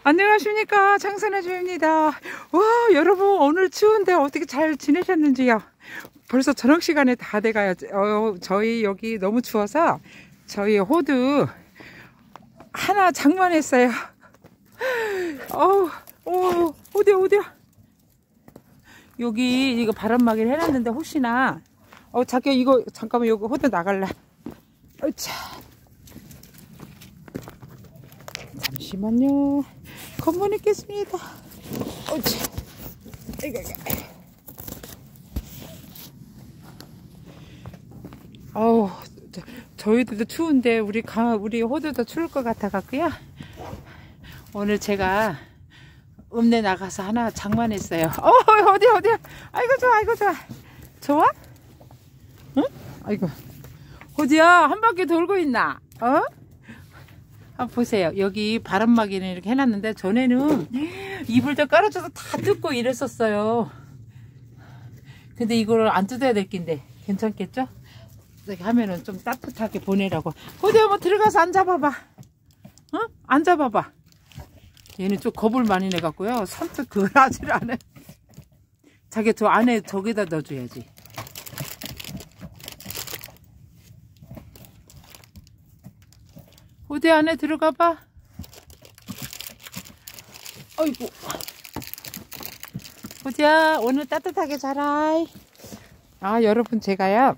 안녕하십니까, 장선아주입니다. 와, 여러분 오늘 추운데 어떻게 잘 지내셨는지요? 벌써 저녁 시간에 다 돼가요. 저희 여기 너무 추워서 저희 호두 하나 장만했어요. 호두야. 여기 이거 바람막이를 해놨는데 혹시나 자기야 이거 잠깐만 여기 호두 나갈래. 자, 잠시만요. 건문 있겠습니다. 저희들도 추운데 우리 호두도 추울 것 같아 갖고요. 오늘 제가 읍내 나가서 하나 장만했어요. 어디야? 아이고 좋아. 좋아? 응? 아이고. 호두야, 한 바퀴 돌고 있나? 한번 보세요. 여기 바람막이는 이렇게 해놨는데 전에는 이불도 깔아줘서 다 뜯고 이랬었어요. 근데 이걸 안 뜯어야 될 낀데 괜찮겠죠? 이렇게 하면은 좀 따뜻하게 보내라고. 호두야, 한번 들어가서 앉아봐봐. 앉아봐봐. 얘는 좀 겁을 많이 내갖고요. 선뜻 그걸 하질 않아. 자기 저 안에 저기다 넣어줘야지. 호두 안에 들어가봐. 어이구. 호두야, 오늘 따뜻하게 자라. 여러분, 제가요,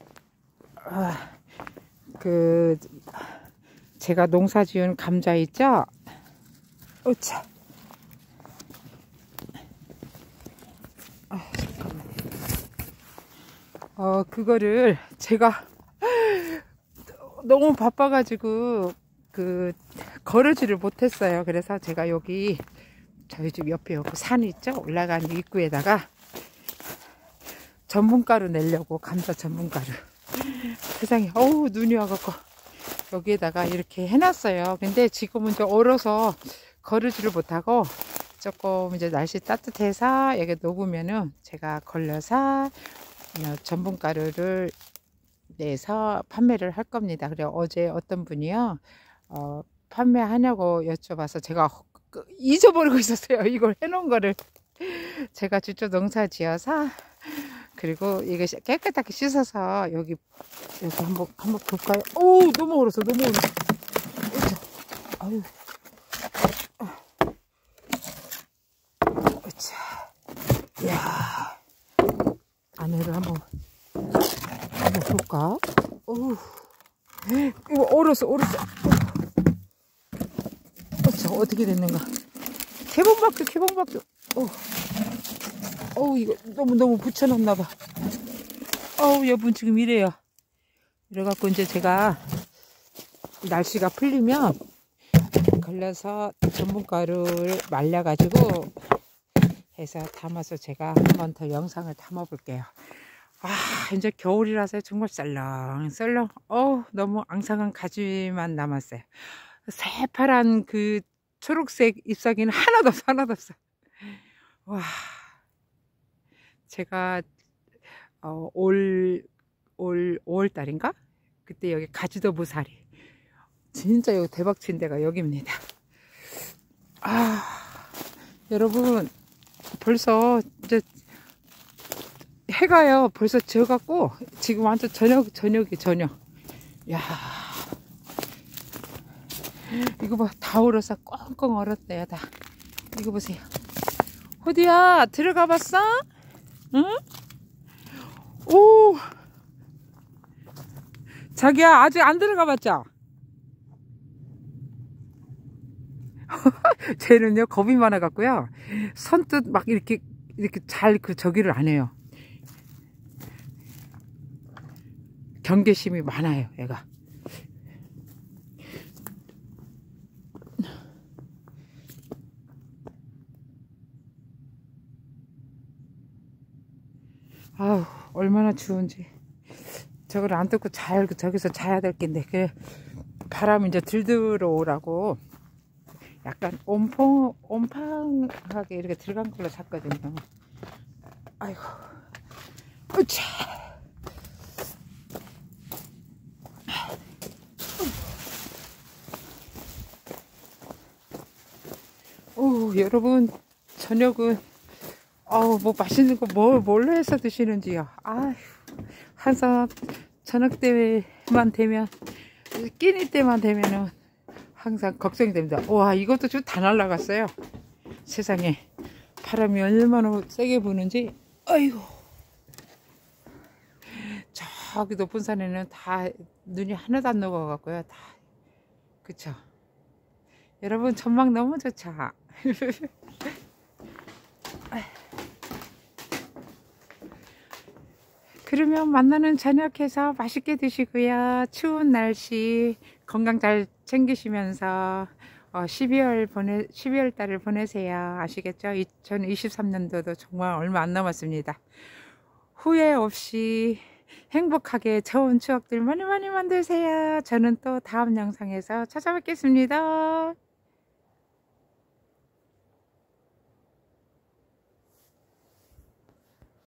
제가 농사 지은 감자 있죠? 잠깐만. 그거를 제가 너무 바빠가지고 거르지를 못했어요. 그래서 제가 여기 저희 집 옆에 여기 산 있죠? 올라가는 입구에다가 전분가루 내려고, 감자 전분가루. 세상에, 눈이 와갖고 여기에다가 이렇게 해놨어요. 근데 지금은 이제 얼어서 거르지를 못하고 조금 이제 날씨 따뜻해서 여기 녹으면은 제가 걸러서 전분가루를 내서 판매를 할 겁니다. 그래, 어제 어떤 분이요, 판매하냐고 여쭤봐서 제가 잊어버리고 있었어요. 이걸 해놓은 거를. 제가 직접 농사 지어서, 그리고 이게 깨끗하게 씻어서 여기 한번 볼까요? 너무 얼었어. 아유. 이야, 안에를 한번 볼까? 이거 얼었어. 어떻게 됐는가? 개봉박교. 이거 너무 붙여놨나봐. 여러분, 지금 이래요. 이래갖고 이제 제가 날씨가 풀리면 걸려서 전분가루를 말려가지고 해서 담아서 제가 한 번 더 영상을 담아 볼게요. 이제 겨울이라서 정말 썰렁. 너무 앙상한 가지만 남았어요. 새파란 그 초록색 잎사귀는 하나도 없어. 와, 제가 5월달인가? 그때 여기 가지도 무사리. 진짜 여기 대박친 데가 여기입니다. 여러분, 벌써 이제 해가요. 벌써 져갖고 지금 완전 저녁이 저녁. 야, 이거 봐, 다 얼어서 꽁꽁 얼었대요, 다. 이거 보세요. 호두야, 들어가 봤어? 응? 자기야, 아직 안 들어가 봤죠? 쟤는요, 겁이 많아갖고요, 선뜻 막 이렇게 잘 저기를 안 해요. 경계심이 많아요, 얘가. 얼마나 추운지. 저걸 안 뜯고 저기서 자야 될 낀데, 바람이 이제 들들어오라고 약간 옴팡하게 이렇게 들어간 걸로 샀거든요. 아이고, 으차. 아우 여러분 저녁은 뭐 맛있는 거 뭘로 해서 드시는지요. 아휴 항상 저녁 때만 되면 끼니 때만 되면은 항상 걱정이 됩니다. 와 이것도 좀 다 날라갔어요. 세상에 바람이 얼마나 세게 부는지. 아이고 저기 높은 산에는 다 눈이 하나도 안 녹아갖고요. 다 그쵸. 여러분 전망 너무 좋죠. 그러면 만나는 저녁해서 맛있게 드시고요. 추운 날씨 건강 잘 챙기시면서 12월 달을 보내세요. 아시겠죠? 2023년도도 정말 얼마 안 남았습니다. 후회 없이 행복하게 좋은 추억들 많이 많이 만드세요. 저는 또 다음 영상에서 찾아뵙겠습니다.